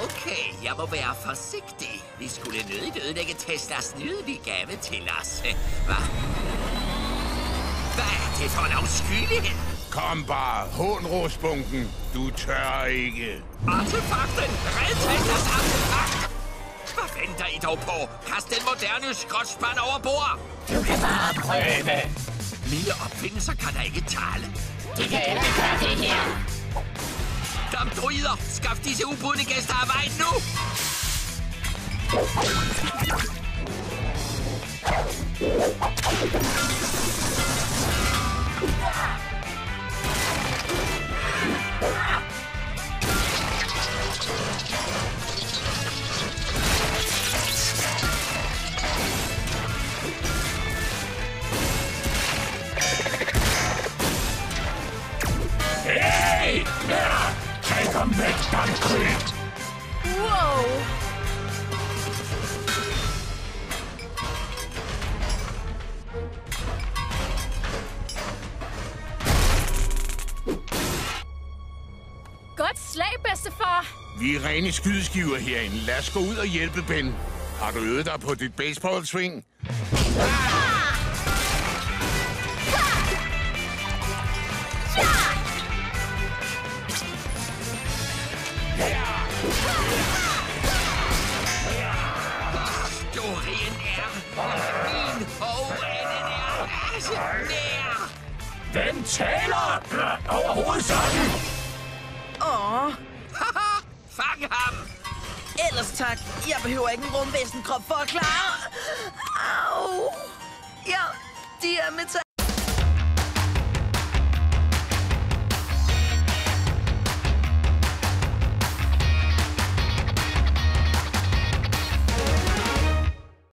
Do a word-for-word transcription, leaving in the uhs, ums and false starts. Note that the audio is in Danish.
Okay, jeg må være forsigtig. Vi skulle nødigt ødelægge Teslas nydelige gave til os. Hvad? Hvad er det for en afskyelighed? Kom bare, hånrosbunken. Du tør ikke. Artefakten! Red Teslas artefakt! Hvad venter I dog på? Kast den moderne skrotspand over bord! Du kan bare prøve. Mine opfindelser kan da ikke tale. De kan ikke gøre det her. Dampdruider, skaf disse ubudne gæster af vejen nu! Hey! Ja! Tag ham væk, dampkryb! Wow! Godt slag, bedstefar! Vi er rene skydeskiver herinde. Lad os gå ud og hjælpe Ben. Har du øvet dig på dit baseballsving? Storien er min og enden er altså nær. Hvem taler? Overhovedet sådan! Åh, Haha, fang ham! ellers tak. Jeg behøver ikke en rumvæsenkrop for at klare. Au! Ja, de er metal.